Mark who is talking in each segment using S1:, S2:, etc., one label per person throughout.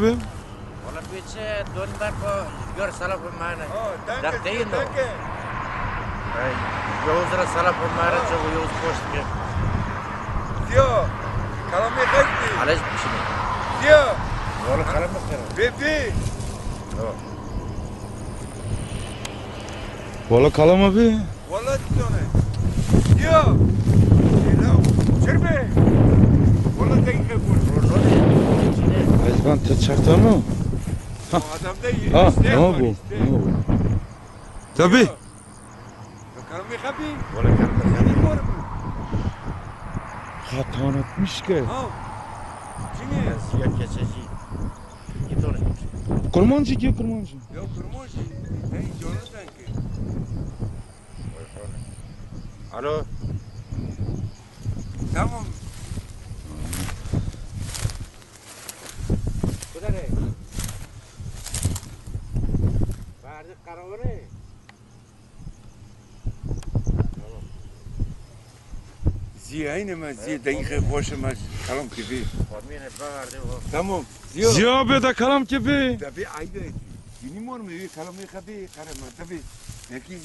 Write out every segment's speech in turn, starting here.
S1: be?
S2: Valla bize dönmer bu gör salafı mana. Dak değil no. Yavuzra salafı mana çok Yavuz post ki.
S3: Zio, kalamı kaçtı.
S2: Alej bir şey.
S3: Zio.
S2: Valla kalamı kara.
S3: Bebi.
S1: Valla kalama be.
S3: Valla diyorsun. Zio. Çırpı. Valla dakika bu.
S1: Ayzban çakta mı?
S3: O adam da
S1: Ha,
S3: isteyen
S1: ne
S3: var,
S1: bu?
S3: isteyen.
S1: Tabii.
S3: Kalamı kapı.
S2: Valla kalamı kara.
S3: Senin var mı?
S1: Hatan etmiş ki.
S3: Ha. Şimdi.
S2: Siyah keçeci. Git oraya.
S1: Kurmancı ki kurmancı.
S3: Yok kurmuş. Hey Jonathan ki.
S2: Alo.
S3: Tamam.
S2: Kudare. Verdik karavanı.
S3: Ziya aynı mı? Ziya dakika hoşuma kalam gibi.
S2: Formine verdi o.
S3: Tamam. Ziya.
S1: Ziya be da kalam gibi.
S3: Tabii aynı. Senin var mı? Kalamı kapı. Karama tabii. Peki.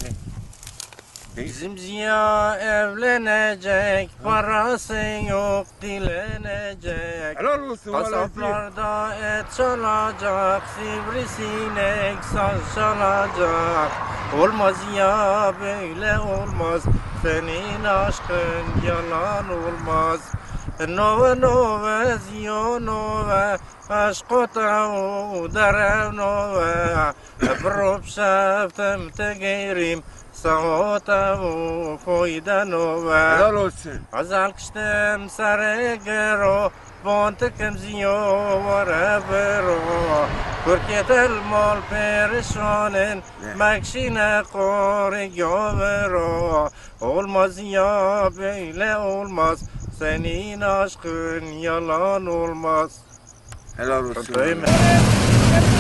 S2: Bizim Ziya evlenecek, parası yok dilenecek.
S3: Helal olsun valla Ziya.
S2: Kasaplarda et çalacak, sivrisinek saz çalacak. Olmaz ya böyle olmaz, senin aşkın yalan olmaz. Nove nove Ziya nove, aşkota u derev nove. Brop şeftem tegerim, ساعته و فایده نوه
S3: Helal olsun.
S2: غزل کشتم سر گرو بانتکم زیاوره برو کرکت المال پرشانن مکشین قاری گاورو olmaz ya böyle olmaz senin aşkın yalan olmaz.
S3: Helal olsun.
S2: Değil mi?